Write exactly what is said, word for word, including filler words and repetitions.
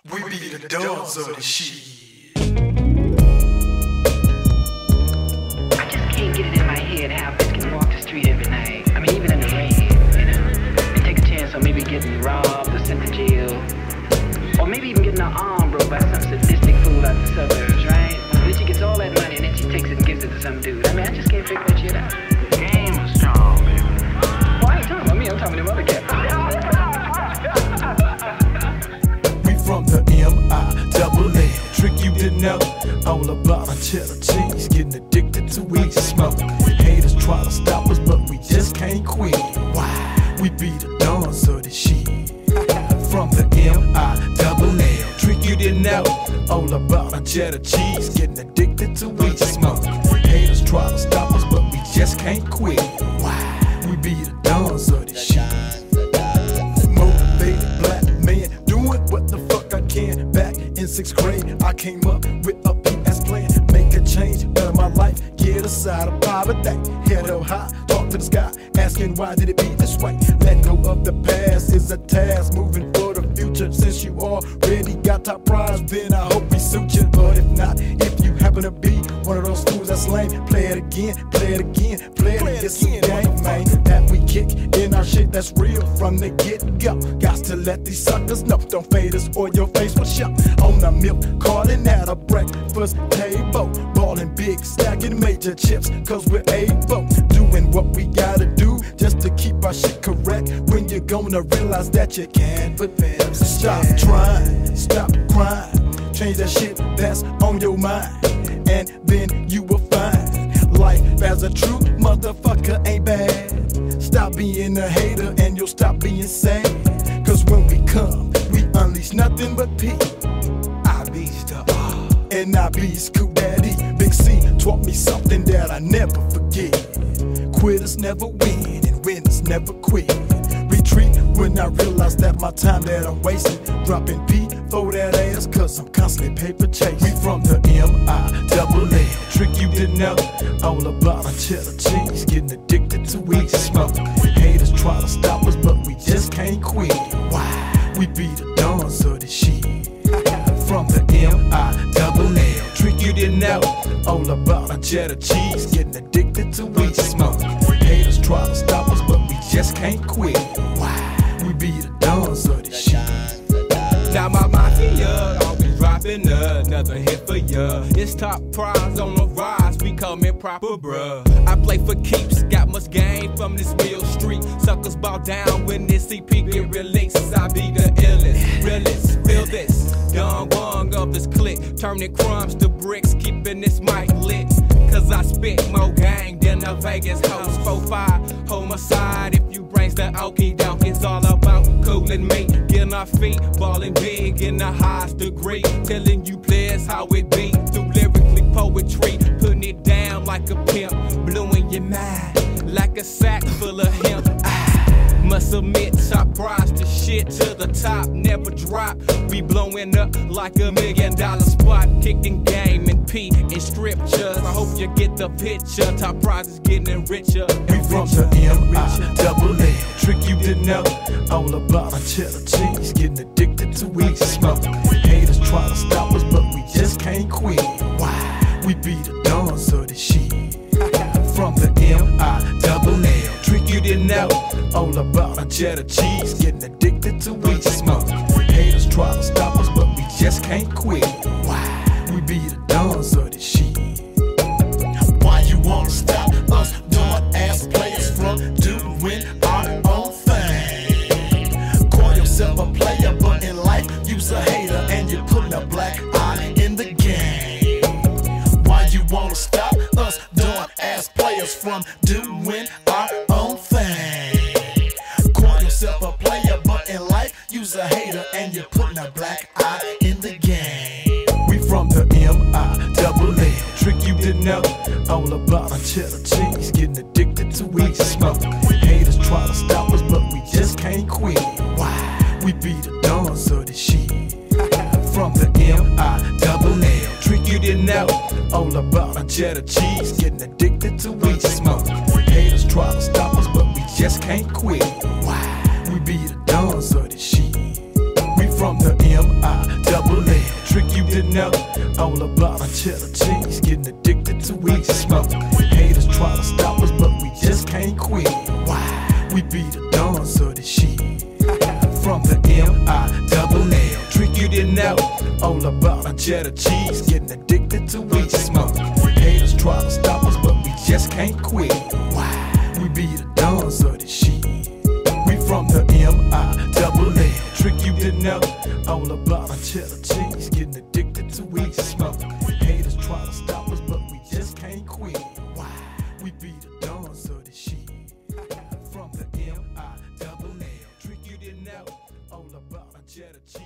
We be the dogs of the shit. I just can't get it in my head how bitch can walk the street every night. I mean, even in the rain, you know, and take a chance on maybe getting robbed or sent to jail, or maybe even getting her arm broke by some sadistic fool out the suburbs, right? And then she gets all that money and then she takes it and gives it to some dude. I mean, I just can't figure that shit out. The game is strong, baby. Well, I ain't talking about me, I'm talking about them other cats. From the M I double L, trick you didn't know. All about our cheddar cheese, getting addicted to weed smoke. Haters try to stop us, but we just can't quit. Why? We be the dons of this shit. From the M I double L, trick you didn't know. All about our cheddar cheese, getting addicted to weed smoke. Haters try to stop us, but we just can't quit. Why? We be the dons of this shit. Motivated black man, doing what the fuck I can. Back in sixth grade, I came up with a P S plan. Make a change, better my life, get us out of poverty. Head held high, talk to the sky, asking why did it be this way. Let go of the past is a task, moving for the future. Since you already got top prize, then I hope we suit you. But if not, if you happen to be one of those fools that's lame, play it again, play it again, play it again. It's a game, man, that we kick in our shit that's real from the get-go. Got to let these suckers know, don't fade us or your face will show. On the milk, calling at a breakfast table, ballin' big, stacking major chips, cause we're able, doing what we gotta do just to keep our shit correct. When you're gonna realize that you can't prevent. Stop trying, stop crying, change that shit that's on your mind, and then you will find life as a true motherfucker ain't bad. Stop being a hater and you'll stop being sad, cause when we come, we unleash nothing but peace. I be the R, and I be Scoop Daddy. Big C taught me something that I never forget. Quitters never win, and winners never quit. Retreat when I realize that my time that I'm wasting, dropping P for that ass, cause I'm constantly paper chasing. We from the M I double L, trick you didn't know. All about our cheddar cheese, getting addicted to weed smoke. Haters try to stop us, but we just can't quit. Why? We be the dons of this shit. From the M I double L, trick you didn't know. All about our cheddar cheese, getting addicted to weed smoke. Haters try to stop us, but we just can't quit. Why? We be the dons of this shit. Now my mafia always dropping another hit for ya. It's top prize on the rise, we coming proper, bruh. I play for keeps, got much game from this real street. Suckers bow down when this C P get released. I be the illest, realest, feel this. Young one of this clique, turning crumbs to bricks, keeping this mic lit. Cause I spit more gang than a Vegas host. four five, homicide, if you brains the okie doke. It's all about cooling me, getting our feet, balling big in the highest degree. Telling you players how it be, through lyrically poetry. Putting it down like a pimp, blowing your mind like a sack full of hemp. I must admit, top prize the shit to the top, never drop. We blowing up like a million dollar spot, kicking game and P in scriptures. I hope you get the picture. Top prize is getting richer. We from the M I double L, trick you didn't know. All about our cheddar cheese, getting addicted to weed smoke. Haters try to stop us, but we just can't quit. Why? We be the dons of this shit. From the M I double L, trick you didn't know. All about our cheddar cheese, getting addicted to weed smoke. Haters try to stop us, but we just can't quit. Why? We be the dons of this shit. Why you wanna stop us, dumb ass players, from doing our own thing? Call yourself a player, but in life you's a hater, and you're putting a black eye in the game. Why you wanna stop us, dumb ass players, from doing our own thing? Call yourself a player, but in life you's a hater, and you're putting a black eye in the game. We from the M I double L, trick you didn't know. All about our cheddar cheese, getting addicted to weed smoke. Haters try to stop us, but we just can't quit. Why? We be the dons of this shit. From the M I double L, trick you didn't know. All about our cheddar cheese, getting addicted to weed smoke. Haters try to stop us, but we just can't quit. Why? We be the dons of this shit. We from the M I double L. didn't know. All about our cheddar cheese, getting addicted to weed smoke. Haters try to stop us, but we just can't quit. Why? We be the dons of this shit. From the M I double L, Trick you didn't know. all about our cheddar cheese, getting addicted to weed smoke. Haters try to stop us, but we just can't quit. Why? We be the dons of this shit. We from the M I double L, Trick you didn't know. all about our cheddar cheese, getting addicted to weed smoke. Haters try to stop us, but we just can't quit. Why? We be the dons of this shit. From the M I double L, Trick you didn't know. all about our cheddar cheese.